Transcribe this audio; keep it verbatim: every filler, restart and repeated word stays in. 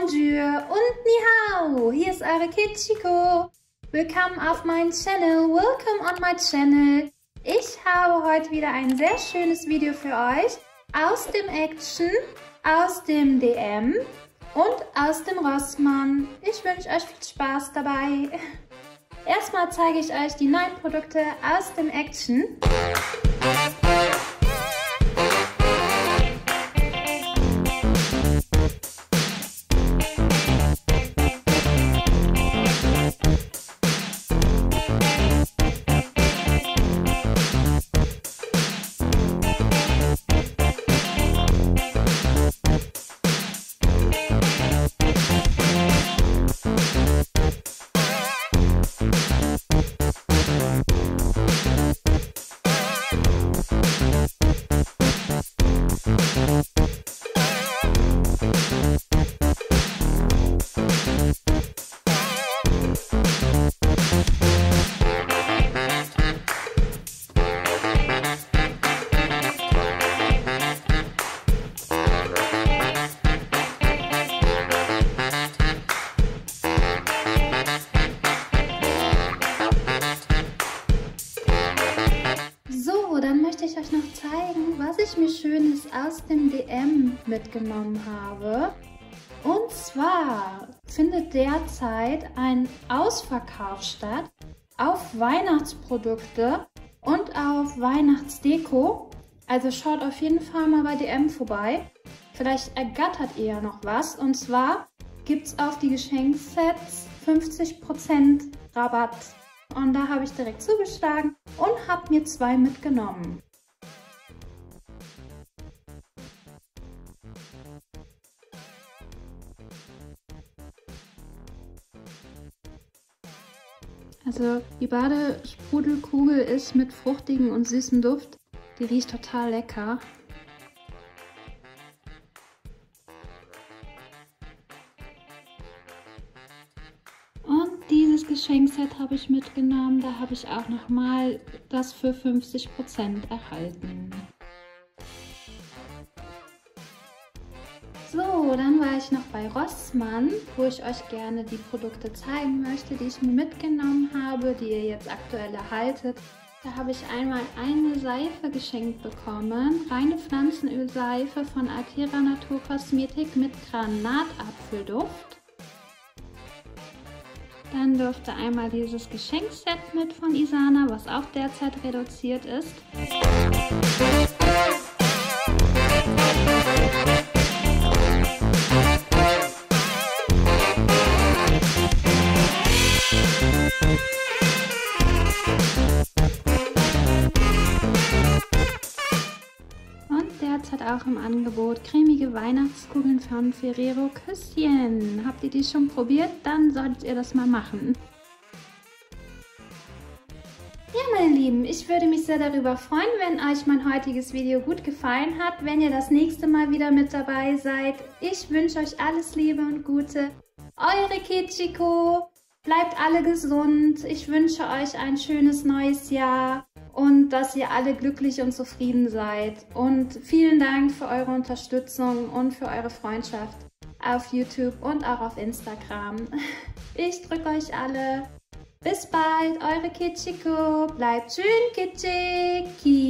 Bonjour und Ni Hao. Hier ist eure Kitschiko. Willkommen auf meinem Channel. Welcome on my channel. Ich habe heute wieder ein sehr schönes Video für euch aus dem Action, aus dem D M und aus dem Rossmann. Ich wünsche euch viel Spaß dabei. Erstmal zeige ich euch die neuen Produkte aus dem Action. Dann möchte ich euch noch zeigen, was ich mir Schönes aus dem D M mitgenommen habe. Und zwar findet derzeit ein Ausverkauf statt auf Weihnachtsprodukte und auf Weihnachtsdeko. Also schaut auf jeden Fall mal bei D M vorbei. Vielleicht ergattert ihr ja noch was. Und zwar gibt es auf die Geschenksets fünfzig Prozent Rabatt. Und da habe ich direkt zugeschlagen und habe mir zwei mitgenommen. Also die Badesprudelkugel ist mit fruchtigem und süßem Duft. Die riecht total lecker. Dieses Geschenkset habe ich mitgenommen, da habe ich auch nochmal das für fünfzig Prozent erhalten. So, dann war ich noch bei Rossmann, wo ich euch gerne die Produkte zeigen möchte, die ich mir mitgenommen habe, die ihr jetzt aktuell erhaltet. Da habe ich einmal eine Seife geschenkt bekommen, reine Pflanzenölseife von Altera Naturkosmetik mit Granatapfelduft. Dann dürfte einmal dieses Geschenkset mit von Isana, was auch derzeit reduziert ist. Hat auch im Angebot cremige Weihnachtskugeln von Ferrero Küsschen. Habt ihr die schon probiert? Dann solltet ihr das mal machen. Ja, meine Lieben, ich würde mich sehr darüber freuen, wenn euch mein heutiges Video gut gefallen hat, wenn ihr das nächste Mal wieder mit dabei seid. Ich wünsche euch alles Liebe und Gute. Eure Kitschiko. Bleibt alle gesund. Ich wünsche euch ein schönes neues Jahr. Und dass ihr alle glücklich und zufrieden seid. Und vielen Dank für eure Unterstützung und für eure Freundschaft auf YouTube und auch auf Instagram. Ich drücke euch alle. Bis bald, eure Kitschiko. Bleibt schön kitschig.